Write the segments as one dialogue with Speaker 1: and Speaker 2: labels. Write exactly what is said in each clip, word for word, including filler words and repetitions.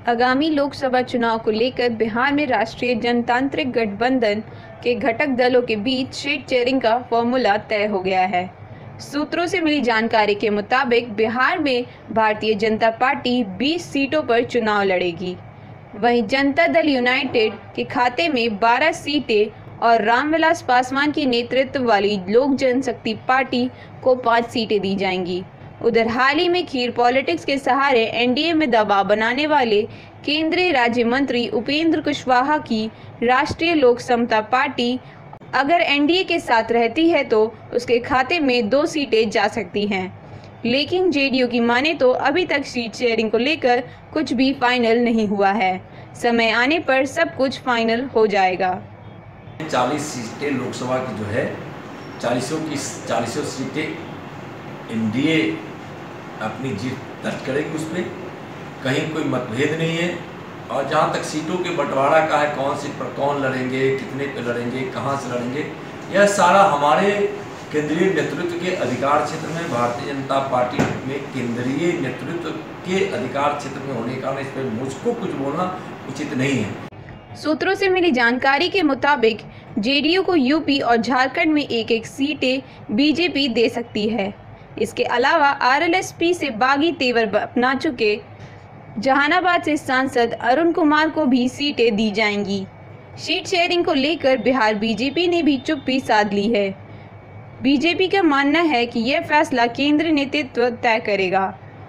Speaker 1: आगामी लोकसभा चुनाव को लेकर बिहार में राष्ट्रीय जनतांत्रिक गठबंधन के घटक दलों के बीच सीट शेयरिंग का फॉर्मूला तय हो गया है। सूत्रों से मिली जानकारी के मुताबिक बिहार में भारतीय जनता पार्टी बीस सीटों पर चुनाव लड़ेगी। वहीं जनता दल यूनाइटेड के खाते में बारह सीटें और रामविलास पासवान की नेतृत्व वाली लोक जनशक्ति पार्टी को पाँच सीटें दी जाएंगी। उधर हाल ही में खीर पॉलिटिक्स के सहारे एनडीए में दबाव बनाने वाले केंद्रीय राज्य मंत्री उपेंद्र कुशवाहा की राष्ट्रीय लोक समता पार्टी अगर एनडीए के साथ रहती है तो उसके खाते में दो सीटें जा सकती हैं। लेकिन जेडीयू की माने तो अभी तक सीट शेयरिंग को लेकर कुछ भी फाइनल नहीं हुआ है। समय आने पर सब कुछ फाइनल हो जाएगा।
Speaker 2: चालीस सीटें लोकसभा की जो है चालीसों की चालीसों सीटें एनडीए अपनी जीत दर्ज करेगी। उसमें कहीं कोई मतभेद नहीं है। और जहाँ तक सीटों के बंटवारा का है, कौन सीट पर कौन लड़ेंगे, कितने पे लड़ेंगे, कहाँ से लड़ेंगे, यह सारा हमारे केंद्रीय नेतृत्व के अधिकार क्षेत्र में, भारतीय जनता पार्टी में केंद्रीय नेतृत्व के अधिकार क्षेत्र में होने के कारण इस पर मुझको कुछ बोलना उचित नहीं है।
Speaker 1: सूत्रों से मिली जानकारी के मुताबिक जेडीयू को यूपी और झारखंड में एक एक सीटें बीजेपी दे सकती है। इसके अलावा आरएलएसपी से बागी तेवर अपना चुके जहानाबाद से सांसद अरुण कुमार को भी सीटें दी जाएंगी। सीट शेयरिंग को लेकर बिहार बीजेपी ने भी चुप्पी साध ली है। बीजेपी का मानना है कि यह फैसला केंद्रीय नेतृत्व तय करेगा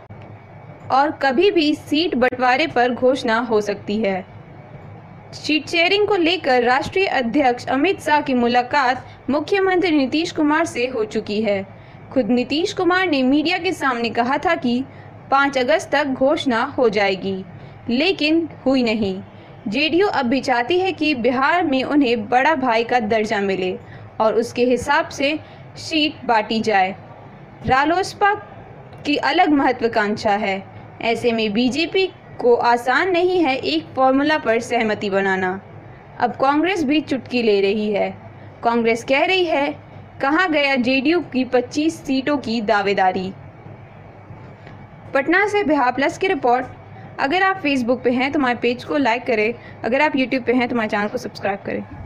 Speaker 1: और कभी भी सीट बंटवारे पर घोषणा हो सकती है। सीट शेयरिंग को लेकर राष्ट्रीय अध्यक्ष अमित शाह की मुलाकात मुख्यमंत्री नीतीश कुमार से हो चुकी है। खुद नीतीश कुमार ने मीडिया के सामने कहा था कि पाँच अगस्त तक घोषणा हो जाएगी, लेकिन हुई नहीं। जेडीयू अब भी चाहती है कि बिहार में उन्हें बड़ा भाई का दर्जा मिले और उसके हिसाब से सीट बांटी जाए। रालोसपा की अलग महत्वाकांक्षा है। ऐसे में बीजेपी को आसान नहीं है एक फॉर्मूला पर सहमति बनाना। अब कांग्रेस भी चुटकी ले रही है। कांग्रेस कह रही है, कहाँ गया जेडीयू की पच्चीस सीटों की दावेदारी। पटना से बिहार प्लस की रिपोर्ट। अगर आप फेसबुक पे हैं तो हमारे पेज को लाइक करें, अगर आप यूट्यूब पे हैं तो हमारे चैनल को सब्सक्राइब करें।